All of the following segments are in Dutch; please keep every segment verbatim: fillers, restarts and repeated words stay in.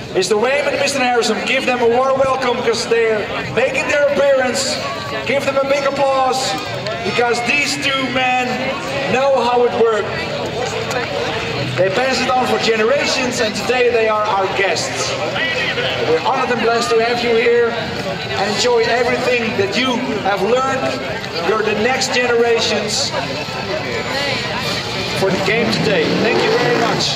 Mister Wayman and Mister Harrison, give them a warm welcome because they're making their appearance. Give them a big applause because these two men know how it works. They pass it on for generations and today they are our guests. We're honored and blessed to have you here and enjoy everything that you have learned. You're the next generations for the game today. Thank you very much.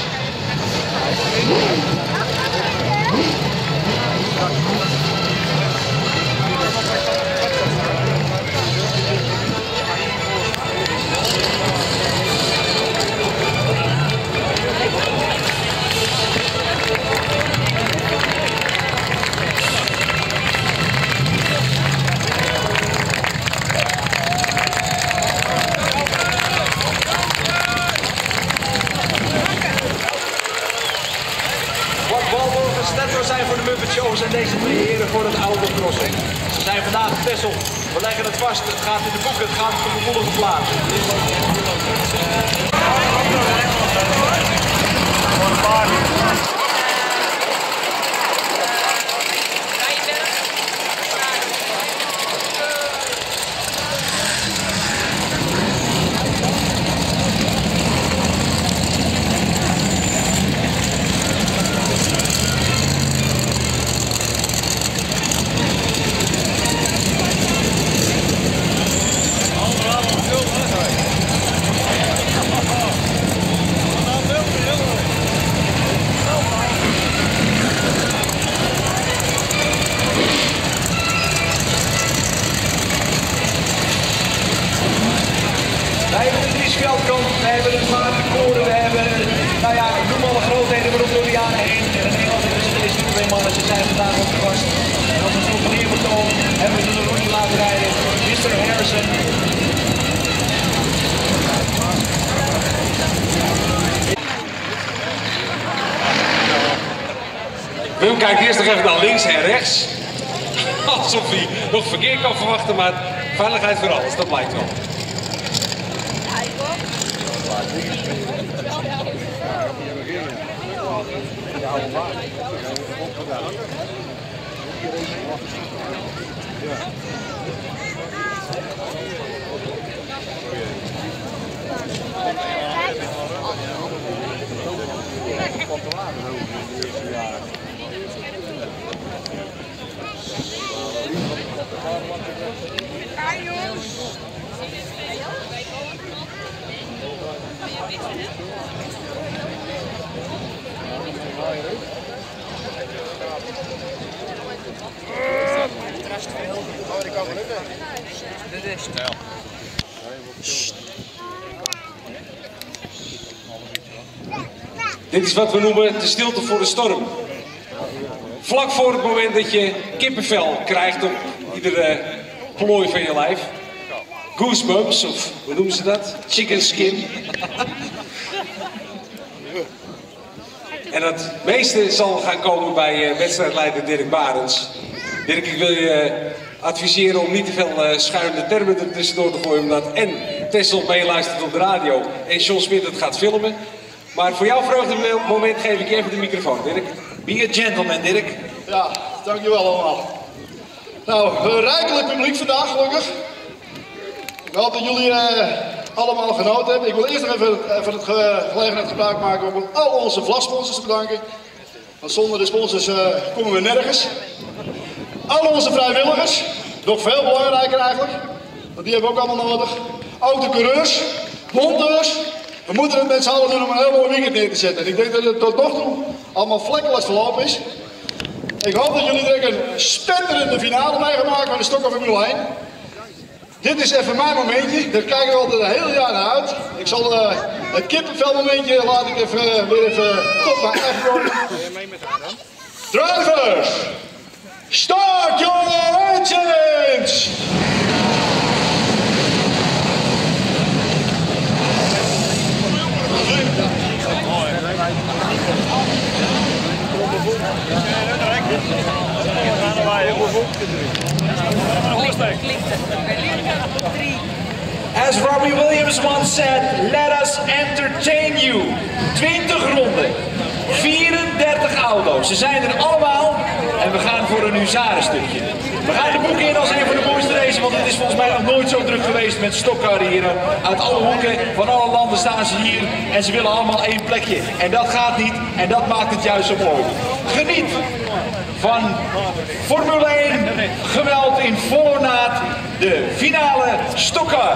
Zijn voor de Muppet Shows en deze drie heren voor het oude crossing. Ze zijn vandaag op Texel. We leggen het vast. Het gaat in de boeken. Het gaat om de volgende plaat. We hebben een Maartenkoren, we hebben, nou ja, ik noem alle grootheden waarop door de jaren heen. En in Nederland hebben ze deze twee mannen, ze zijn vandaag op de gast. En op een souvenirvertoon hebben we een rondje laten rijden. Mister Harrison. Wim kijkt eerst nog even naar links en rechts. Alsof hij nog verkeer kan verwachten, maar veiligheid voor alles, dat blijkt wel. Dit is wat we noemen de stilte voor de storm. Vlak voor het moment dat je kippenvel krijgt op iedere plooi van je lijf. Goosebumps, of hoe noemen ze dat? Chicken skin. En het meeste zal gaan komen bij wedstrijdleider Dirk Barends. Dirk, ik wil je adviseren om niet te veel uh, schuine termen er tussendoor te gooien, omdat en Texel meeluistert op de radio en John Smit het gaat filmen. Maar voor jouw vreugdemoment geef ik je even de microfoon, Dirk. Be a gentleman, Dirk. Ja, dankjewel allemaal. Nou, uh, rijkelijk publiek vandaag, gelukkig. Ik hoop dat jullie uh, allemaal genoten hebben. Ik wil eerst nog even, even het ge gelegenheid gebruik maken om al onze vlagsponsors te bedanken. Want zonder de sponsors uh, komen we nergens. Al onze vrijwilligers, nog veel belangrijker eigenlijk, want die hebben we ook allemaal nodig. Ook de coureurs, monteurs. We moeten het met z'n allen doen om een heel mooi weekend neer te zetten. En ik denk dat het tot nog toe allemaal vlekkeloos verlopen is. Ik hoop dat jullie er een spetterende finale mee gaan maken van de Stockholm Formule één. Dit is even mijn momentje, daar kijken we altijd een hele jaar naar uit. Ik zal uh, het kippenvel momentje laat ik even, uh, weer even tot mijn afrond. Drivers, start your engines! As Robbie Williams once said, let us entertain you. twintig ronden. vierendertig auto's. Ze zijn er allemaal en we gaan voor een huzarenstukje. We gaan de boeken in als een van de mooiste races, want het is volgens mij nog nooit zo druk geweest met stokkarren hier. Uit alle hoeken van alle landen staan ze hier en ze willen allemaal één plekje. En dat gaat niet en dat maakt het juist zo mooi. Geniet van Formule één, geweld in volle naad, de finale stokkar.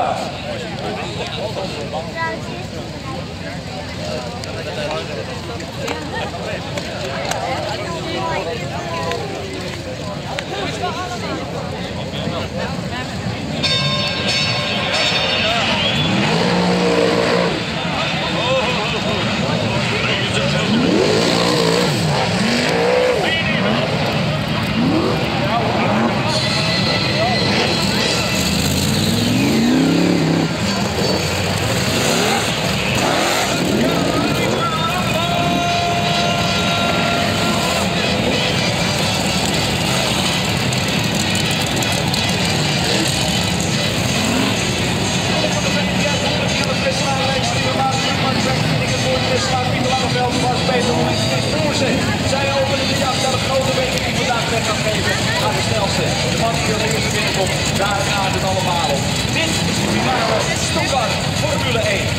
Zij openen de jacht naar de grote week die vandaag weg gaat geven aan de snelste. De man die er eerste binnenkomt, daar gaat het allemaal om. Dit is de finale stokkar Formule één.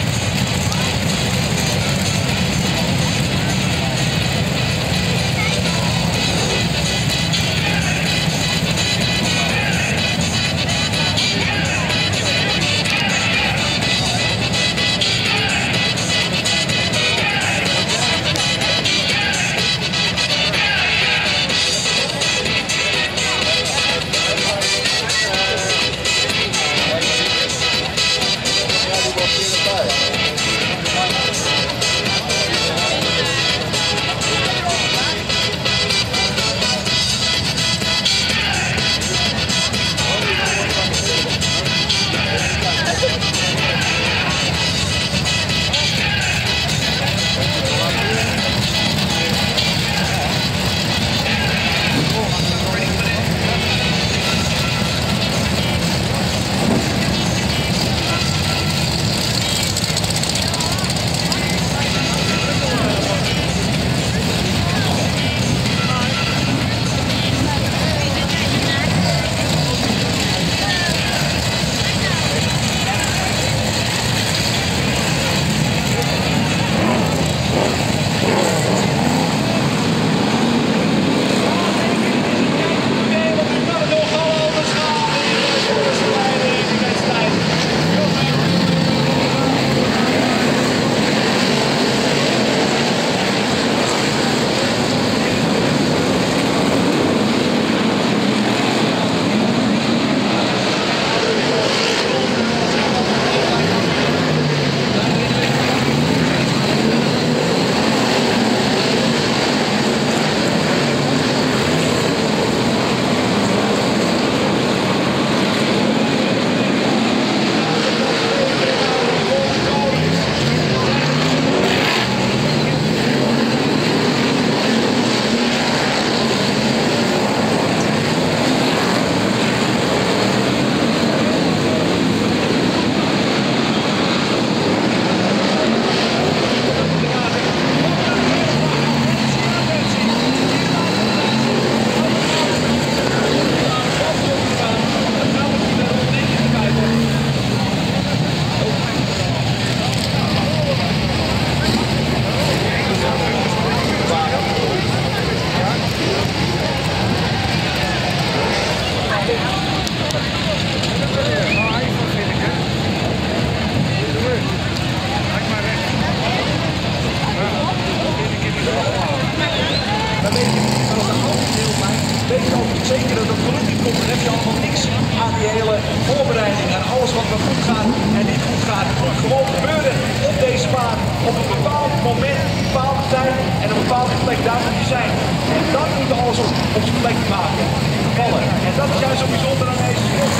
voorbereiding en alles wat er goed gaat en niet goed gaat, moet gewoon gebeuren op deze baan. Op een bepaald moment, een bepaalde tijd en een bepaalde plek, daar moet je zijn. En dan moet je alles op, op zijn plek maken. Vallen. En dat is juist zo bijzonder aan deze sport.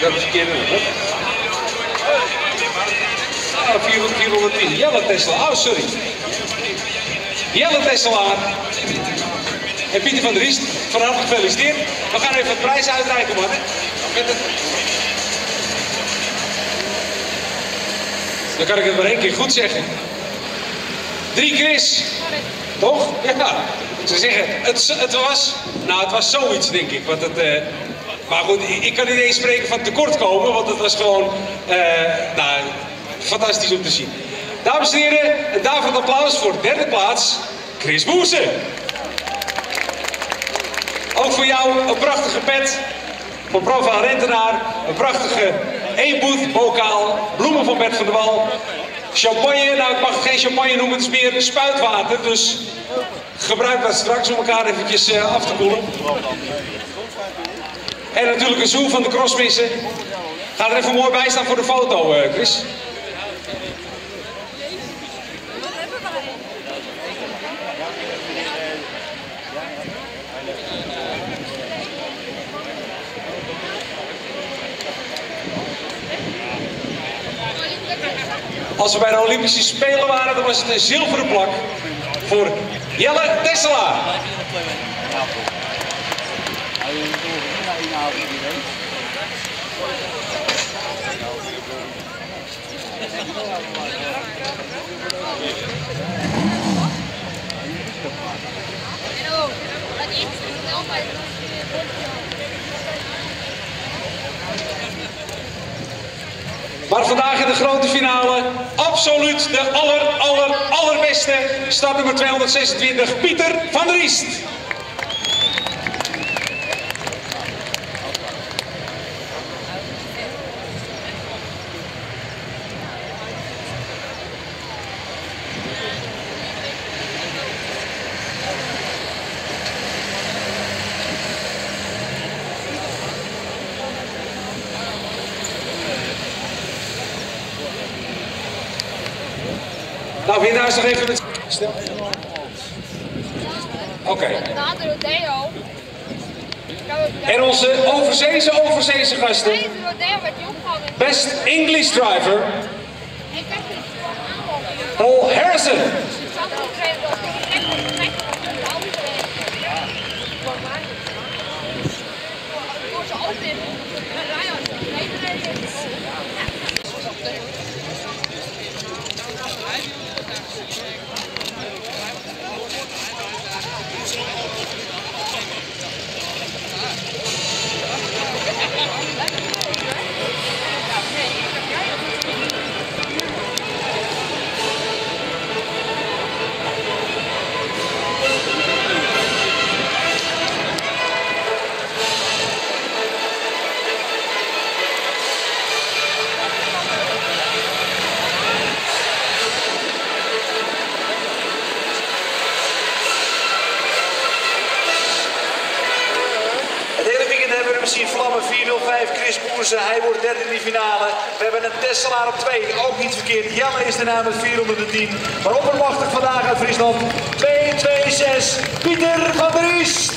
dat is verkeerde nummer. Ah, vierhonderdtien. Jelle Tesselaar. Oh, sorry. Jelle Tesselaar. En Pieter van der Riest, van harte gefeliciteerd. We gaan even het prijs uitreiken, man. Met het... Dan kan ik het maar één keer goed zeggen. Drie Chris. Toch? Ja. Ze zeggen, het, het was, nou het was zoiets denk ik. Want het, uh, maar goed, ik, ik kan niet eens spreken van tekortkomen, want het was gewoon, uh, nou, fantastisch om te zien. Dames en heren, een daverend applaus voor de derde plaats, Chris Boersen. Ook voor jou een prachtige pet van Provaal Rentenaar, een prachtige eenboet, bokaal, bloemen van Bert van der Wal. Champagne, nou ik mag het geen champagne noemen, het is meer spuitwater, dus gebruik dat straks om elkaar eventjes uh, af te koelen. En natuurlijk een zoen van de crossmissen. Ga er even mooi bij staan voor de foto, uh, Chris. Als we bij de Olympische Spelen waren, dan was het een zilveren plak voor Jelle Tesselaar. Maar vandaag in de grote finale, absoluut de aller, aller, allerbeste, startnummer tweehonderdzesentwintig, Pieter van der Riest. Nou, winnaars nog even met... Stel. Oké. Okay. En onze overzeese, overzeese gasten. Best English driver. Paul Harrison. Zien vlammen vier nul vijf, Chris Boersen, hij wordt derde in de finale. We hebben een Tesselaar op twee, ook niet verkeerd. Jelle is de naam met vierhonderdtien. Maar oppermachtig vandaag uit Friesland, twee twee zes, Pieter van der Riest.